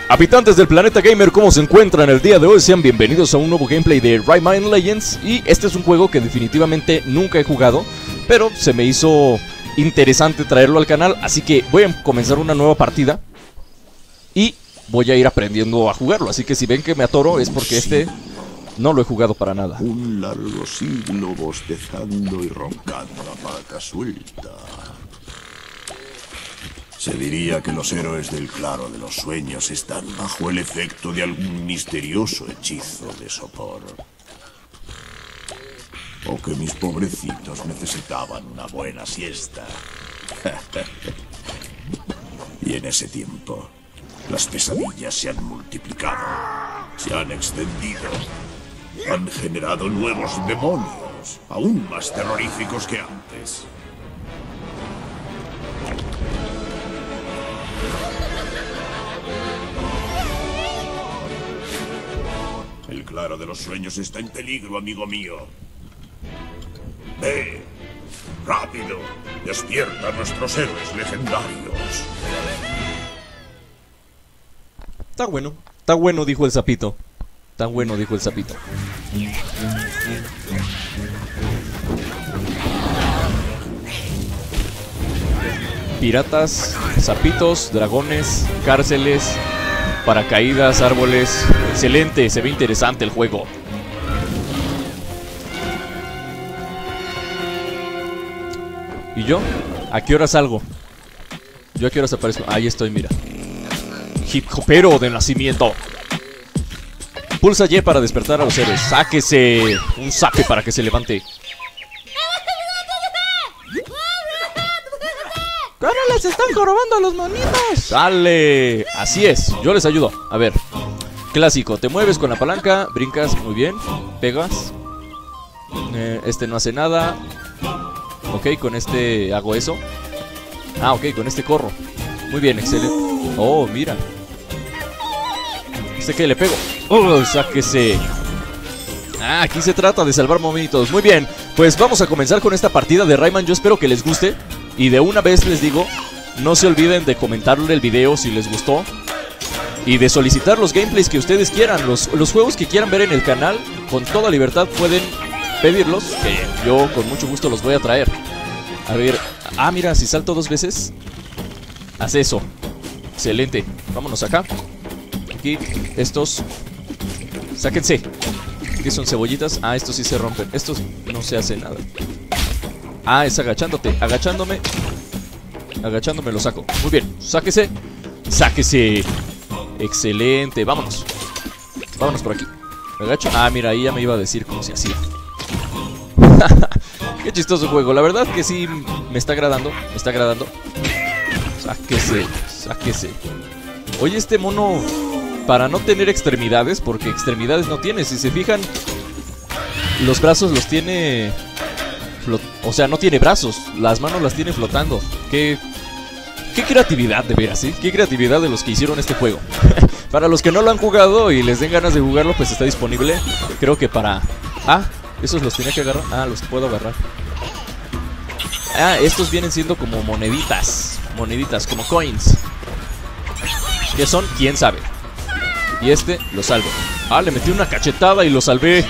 Habitantes del planeta gamer, ¿cómo se encuentran el día de hoy? Sean bienvenidos a un nuevo gameplay de Rayman Legends. Y este es un juego que definitivamente nunca he jugado, pero se me hizo interesante traerlo al canal, así que voy a comenzar una nueva partida y voy a ir aprendiendo a jugarlo. Así que si ven que me atoro es porque este no lo he jugado para nada. Un largo siglo bostezando y roncando a pata suelta. Se diría que los héroes del claro de los sueños están bajo el efecto de algún misterioso hechizo de sopor. O que mis pobrecitos necesitaban una buena siesta. Y en ese tiempo, las pesadillas se han multiplicado, se han extendido, han generado nuevos demonios, aún más terroríficos que antes. El claro de los sueños está en peligro, amigo mío. ¡Ve! ¡Rápido! ¡Despierta a nuestros héroes legendarios! Está bueno, dijo el sapito. Está bueno, dijo el sapito. Piratas, sapitos, dragones, cárceles, paracaídas, árboles. Excelente, se ve interesante el juego. ¿Y yo? ¿A qué hora salgo? ¿Yo a qué horas aparezco? Ahí estoy, mira. Hip hopero de nacimiento. Pulsa Y para despertar a los héroes. Sáquese un saque para que se levante. ¡Ahora les están jorobando a los monitos! ¡Dale! Así es, yo les ayudo. A ver, clásico, te mueves con la palanca, brincas, muy bien, pegas. Este no hace nada. Ok, con este hago eso. Ah, ok, con este corro. Muy bien, excelente. Oh, mira. ¿Este qué le pego? ¡Oh, sáquese! Ah, aquí se trata de salvar monitos. Muy bien, pues vamos a comenzar con esta partida de Rayman. Yo espero que les guste. Y de una vez les digo, no se olviden de comentarle el video si les gustó y de solicitar los gameplays que ustedes quieran. Los juegos que quieran ver en el canal, con toda libertad pueden pedirlos, que yo con mucho gusto los voy a traer. A ver, mira, si salto 2 veces, haz eso. Excelente, vámonos acá. Aquí, estos, sáquense. ¿Qué son, cebollitas? Ah, estos sí se rompen. Estos no se hace nada. Ah, es agachándote, agachándome lo saco. Muy bien, sáquese. Sáquese. Excelente, vámonos. Vámonos por aquí. Me agacho, mira, ahí ya me iba a decir cómo se hacía. Qué chistoso juego, la verdad que sí me está agradando. Me está agradando. Sáquese, sáquese. Oye, este mono, para no tener extremidades, porque extremidades no tiene, si se fijan, los brazos los tiene... O sea, no tiene brazos, las manos las tiene flotando. Qué creatividad, de veras, ¿sí? Qué creatividad de los que hicieron este juego. Para los que no lo han jugado y les den ganas de jugarlo, pues está disponible. Creo que para... esos los tenía que agarrar. Los puedo agarrar. Estos vienen siendo como moneditas. Moneditas, como coins. ¿Qué son? ¿Quién sabe? Y este lo salvo. Le metí una cachetada y lo salvé.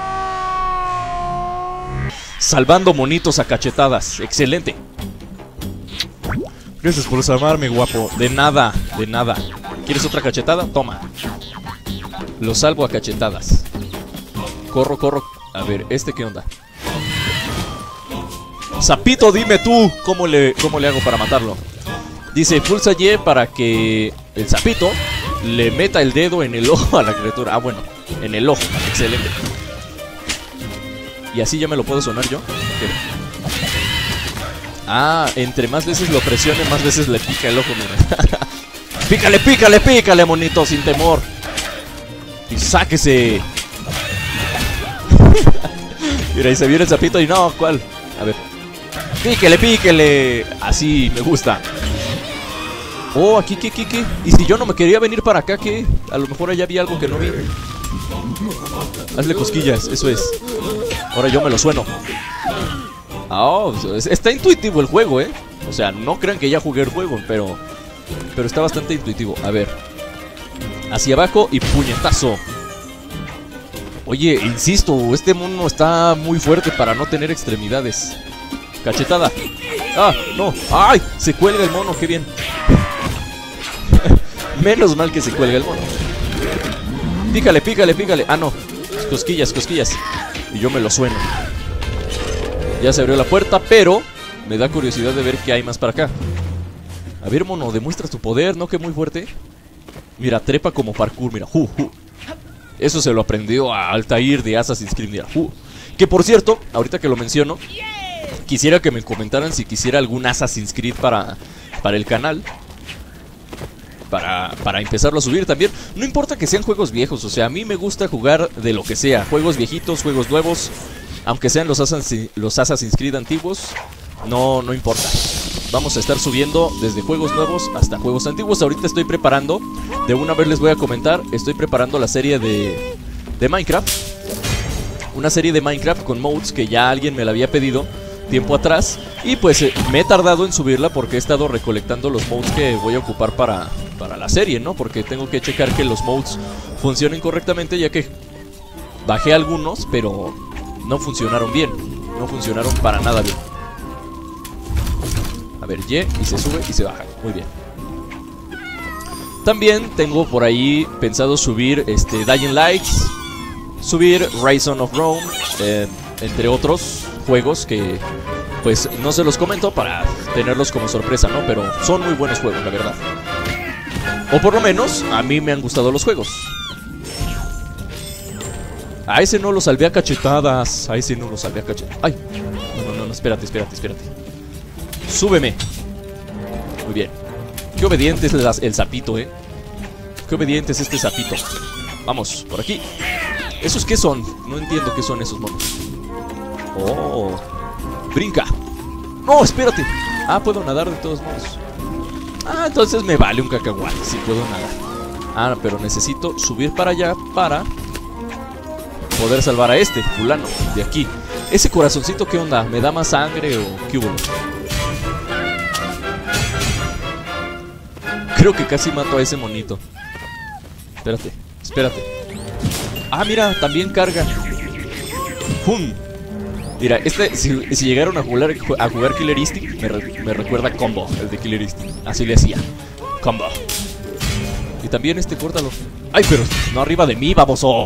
Salvando monitos a cachetadas. Excelente. Gracias por salvarme, guapo. De nada, de nada. ¿Quieres otra cachetada? Toma. Lo salvo a cachetadas. Corro, corro. A ver, ¿este qué onda? Sapito, dime tú cómo le hago para matarlo. Dice, pulsa Y para que el sapito le meta el dedo en el ojo a la criatura. Bueno, en el ojo. Excelente. Y así ya me lo puedo sonar yo. Entre más veces lo presione, más veces le pica el ojo, mira. Pícale, pícale, pícale, monito, sin temor. Y sáquese. Mira, ahí se viene el sapito y no, ¿cuál? A ver. Píquele, píquele. Así me gusta. Aquí, ¿qué? Y si yo no me quería venir para acá, ¿qué? A lo mejor allá había algo que no vi. Hazle cosquillas, eso es. Ahora yo me lo sueno. Está intuitivo el juego, O sea, no crean que ya jugué el juego, pero está bastante intuitivo. A ver. Hacia abajo y puñetazo. Oye, insisto, este mono está muy fuerte para no tener extremidades. Cachetada. ¡Ah, no! ¡Ay! Se cuelga el mono, qué bien. Menos mal que se cuelga el mono. Pícale, pícale, pícale. Ah, no. Cosquillas, cosquillas. Y yo me lo sueno. Ya se abrió la puerta, pero me da curiosidad de ver qué hay más para acá. A ver, mono, demuestra tu poder, ¿no? Que muy fuerte. Mira, trepa como parkour, mira. Eso se lo aprendió a Altair de Assassin's Creed, mira. Que por cierto, ahorita que lo menciono, quisiera que me comentaran si quisiera algún Assassin's Creed para el canal. Para empezarlo a subir también. No importa que sean juegos viejos, o sea, a mí me gusta jugar de lo que sea. Juegos viejitos, juegos nuevos. Aunque sean los Assassin's Creed antiguos, no importa. Vamos a estar subiendo desde juegos nuevos hasta juegos antiguos. Ahorita estoy preparando, de una vez les voy a comentar, estoy preparando la serie de Minecraft. Una serie de Minecraft con mods que ya alguien me la había pedido tiempo atrás. Y pues me he tardado en subirla porque he estado recolectando los mods que voy a ocupar para la serie, ¿no? Porque tengo que checar que los mods funcionen correctamente, ya que bajé algunos, pero no funcionaron bien. No funcionaron para nada bien. A ver, Y, y se sube y se baja. Muy bien. También tengo por ahí pensado subir Dying Light, subir Rise of Rome, entre otros juegos que pues no se los comento para tenerlos como sorpresa, ¿no? Pero son muy buenos juegos, la verdad. O por lo menos a mí me han gustado los juegos. A ese no lo salvé a cachetadas. A ese no lo salvé a cachetadas. Ay, no, espérate. Súbeme. Muy bien. Qué obediente es el sapito, Qué obediente es este sapito. Vamos, por aquí. ¿Esos qué son? No entiendo qué son esos monos. Oh, brinca. No, espérate. Ah, puedo nadar de todos modos. Ah, entonces me vale un cacahuate si puedo nadar. Ah, pero necesito subir para allá para poder salvar a este fulano de aquí. Ese corazoncito, ¿qué onda? ¿Me da más sangre o qué hubo? Creo que casi mato a ese monito. Espérate. Ah, mira, también carga. ¡Pum! Mira, si llegaron a jugar Killer Instinct, me recuerda a Combo, el de Killer Instinct. Así le hacía. Combo. Y también córtalo. ¡Ay, pero no arriba de mí, baboso!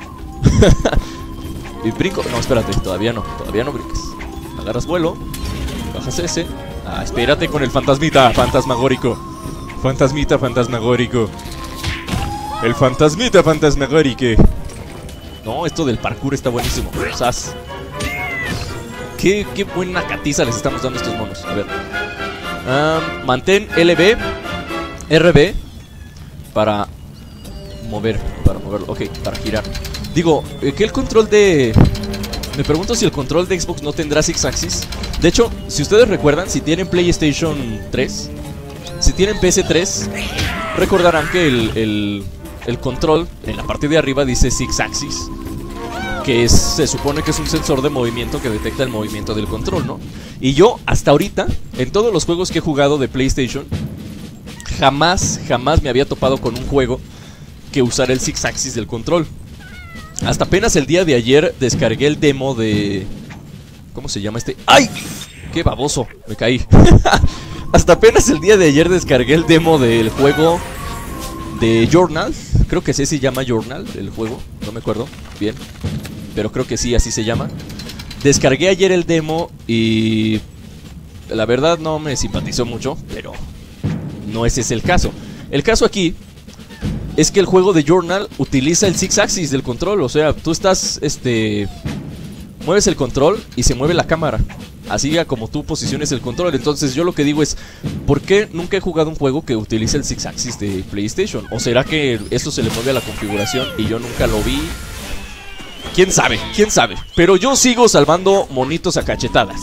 Y brinco. No, espérate, todavía no brinques. Agarras vuelo. Bajas ese. Ah, espérate con el fantasmita fantasmagórico. Fantasmagórico. El fantasmita fantasmagórico. No, esto del parkour está buenísimo. ¡Sas! Qué buena catiza les estamos dando a estos monos. A ver. Mantén LB, RB para moverlo. Ok, para girar. Digo, que el control de... Me pregunto si el control de Xbox no tendrá Six Axis. De hecho, si ustedes recuerdan, si tienen PlayStation 3, si tienen PS3, recordarán que el control en la parte de arriba dice Six Axis, que se supone que es un sensor de movimiento que detecta el movimiento del control, ¿no? Y yo, hasta ahorita, en todos los juegos que he jugado de PlayStation, jamás me había topado con un juego que usara el Six Axis del control. Hasta apenas el día de ayer descargué el demo de... ¿Cómo se llama este? ¡Ay! ¡Qué baboso! Me caí. Hasta apenas el día de ayer descargué el demo del juego de Journal. Creo que sí se llama Journal, el juego. No me acuerdo bien, pero creo que sí, así se llama. Descargué ayer el demo y... la verdad no me simpatizó mucho, pero no ese es el caso. El caso aquí es que el juego de Journal utiliza el Six Axis del control. O sea, tú estás, mueves el control y se mueve la cámara, así como tú posiciones el control. Entonces yo lo que digo es, ¿por qué nunca he jugado un juego que utilice el Six Axis de PlayStation? ¿O será que esto se le mueve a la configuración y yo nunca lo vi? ¿Quién sabe? Pero yo sigo salvando monitos a cachetadas.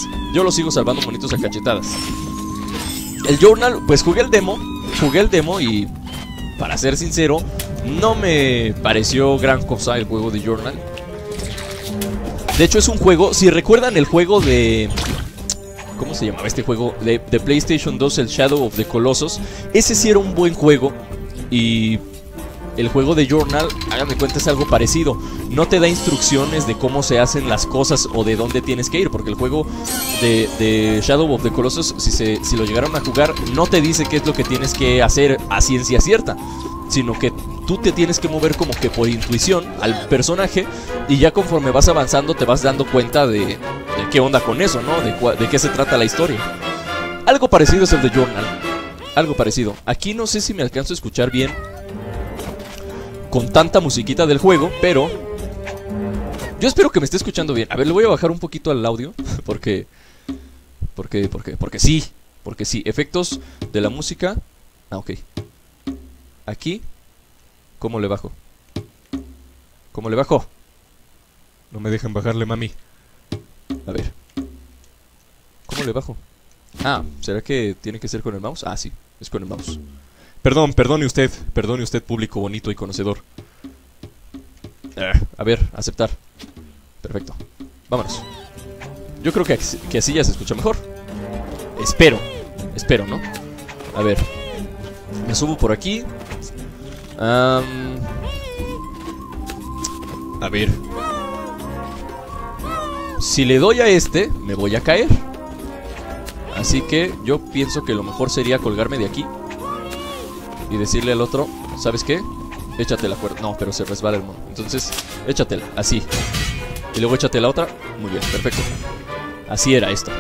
El Journal, pues jugué el demo y... para ser sincero, no me pareció gran cosa el juego de Journal. De hecho es un juego, si recuerdan el juego de... ¿cómo se llamaba este juego? De PlayStation 2, el Shadow of the Colossus. Ese sí era un buen juego y El juego de Journal, hagan de cuenta, es algo parecido. No te da instrucciones de cómo se hacen las cosas o de dónde tienes que ir, porque el juego de Shadow of the Colossus, si lo llegaron a jugar, no te dice qué es lo que tienes que hacer a ciencia cierta, sino que tú te tienes que mover como que por intuición al personaje, y ya conforme vas avanzando te vas dando cuenta de qué onda con eso, ¿no? De qué se trata la historia. Algo parecido es el de Journal. Algo parecido. Aquí no sé si me alcanzo a escuchar bien con tanta musiquita del juego, pero yo espero que me esté escuchando bien. A ver, le voy a bajar un poquito al audio porque sí. Porque sí, efectos de la música. Ah, ok. Aquí, ¿cómo le bajo? ¿Cómo le bajo? No me dejan bajarle, mami. A ver, ¿cómo le bajo? Ah, ¿será que tiene que ser con el mouse? Ah, sí, es con el mouse. Perdone usted, público bonito y conocedor. A ver, aceptar. Perfecto, vámonos. Yo creo que así ya se escucha mejor. Espero, ¿no? A ver, me subo por aquí. A ver, si le doy a este, me voy a caer. Así que yo pienso que lo mejor sería colgarme de aquí y decirle al otro, ¿sabes qué? Échate la cuerda. No, pero se resbala el mono. Entonces, échatela, así. Y luego échate la otra. Muy bien, perfecto. Así era esto.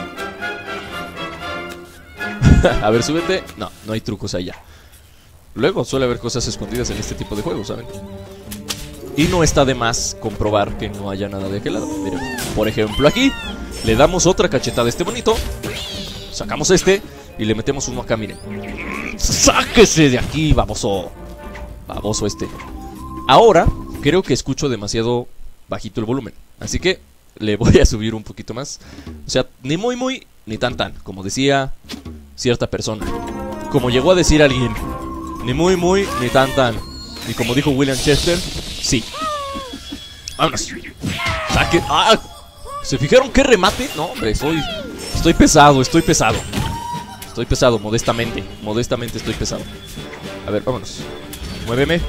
A ver, súbete. No, no hay trucos allá. Luego suele haber cosas escondidas en este tipo de juegos, ¿saben? Y no está de más comprobar que no haya nada de aquel lado. Miren, por ejemplo aquí le damos otra cachetada a este bonito. Sacamos este y le metemos uno acá, miren. ¡Sáquese de aquí, baboso! Baboso este. Ahora creo que escucho demasiado bajito el volumen, así que le voy a subir un poquito más. O sea, ni muy, ni tan, como decía cierta persona. Como llegó a decir alguien, ni muy, ni tan. Y como dijo William Chester, sí. Vámonos. Saque. ¡Ah! ¿Se fijaron qué remate? No, hombre, estoy pesado. Estoy pesado, modestamente. Modestamente estoy pesado. A ver, vámonos. Muéveme.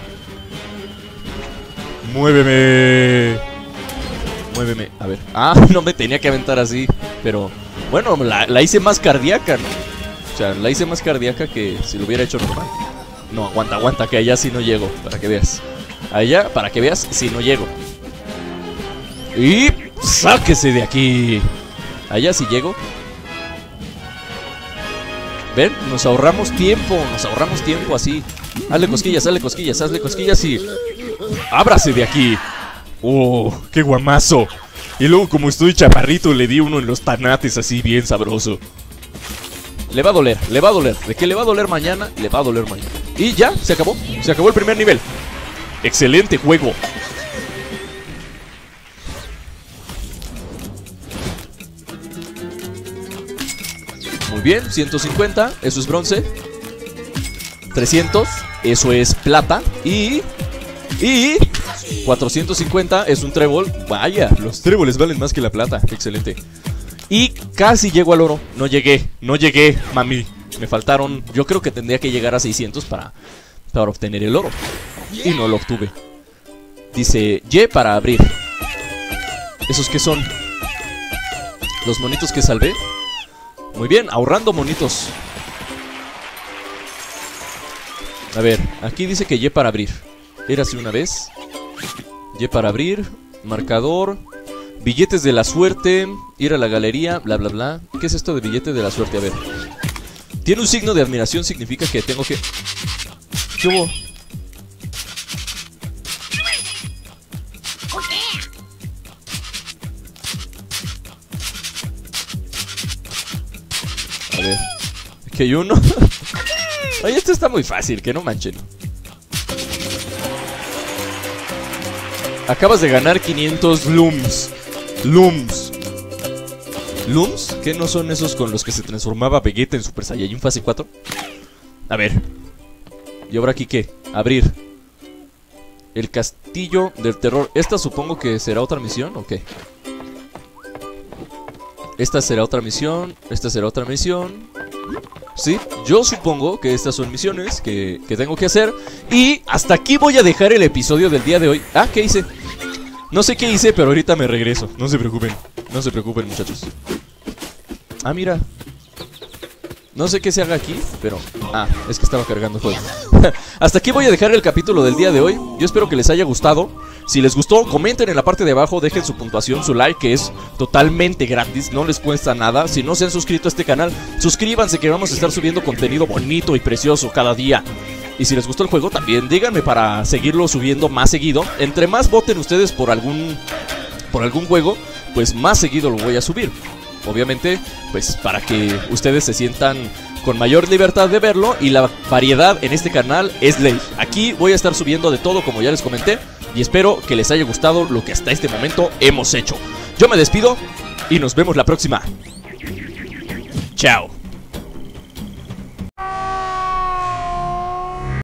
A ver. Ah, no me tenía que aventar así. Pero, bueno, la hice más cardíaca, ¿no? O sea, la hice más cardíaca que si lo hubiera hecho normal. No, aguanta, que allá sí no llego. Para que veas. Allá, para que veas, sí no llego. Y sáquese de aquí. Allá sí llego. ¿Ven? Nos ahorramos tiempo así. Hazle cosquillas y ábrase de aquí. ¡Oh, qué guamazo! Y luego, como estoy chaparrito, le di uno en los tanates así bien sabroso. Le va a doler. De que le va a doler mañana, le va a doler mañana. Y ya, se acabó el primer nivel. Excelente juego. Muy bien, 150, eso es bronce. 300, eso es plata. Y 450 es un trébol. Vaya, los tréboles valen más que la plata. Excelente. Y casi llego al oro. No llegué, mami. Me faltaron, yo creo que tendría que llegar a 600 para obtener el oro. Y no lo obtuve. Dice Y para abrir. ¿Esos qué son? Los monitos que salvé. Muy bien, ahorrando monitos. A ver, aquí dice que Y para abrir. Érase una vez. Y para abrir. Marcador. Billetes de la suerte. Ir a la galería. Bla, bla, bla. ¿Qué es esto de billete de la suerte? A ver. Tiene un signo de admiración. Significa que tengo que... ¿Qué hubo? A ver. ¿Que hay uno? Oye, esto está muy fácil, que no manchen. Acabas de ganar 500 lums. ¿Lums? ¿Qué no son esos con los que se transformaba Vegeta en Super Saiyajin fase 4? A ver. ¿Y ahora aquí qué? Abrir. El castillo del terror. Esta supongo que será otra misión, ¿o qué? Esta será otra misión. Esta será otra misión. Sí, yo supongo que estas son misiones que tengo que hacer. Y hasta aquí voy a dejar el episodio del día de hoy. Ah, ¿qué hice? No sé qué hice, pero ahorita me regreso. No se preocupen, muchachos. Ah, mira. No sé qué se haga aquí, pero... Ah, es que estaba cargando juego. Hasta aquí voy a dejar el capítulo del día de hoy. Yo espero que les haya gustado. Si les gustó, comenten en la parte de abajo, dejen su puntuación, su like, que es totalmente gratis, no les cuesta nada. Si no se han suscrito a este canal, suscríbanse, que vamos a estar subiendo contenido bonito y precioso cada día. Y si les gustó el juego, también díganme para seguirlo subiendo más seguido. Entre más voten ustedes por algún juego, pues más seguido lo voy a subir. Obviamente, pues para que ustedes se sientan con mayor libertad de verlo. Y la variedad en este canal es ley. Aquí voy a estar subiendo de todo, como ya les comenté. Y espero que les haya gustado lo que hasta este momento hemos hecho. Yo me despido y nos vemos la próxima. Chao.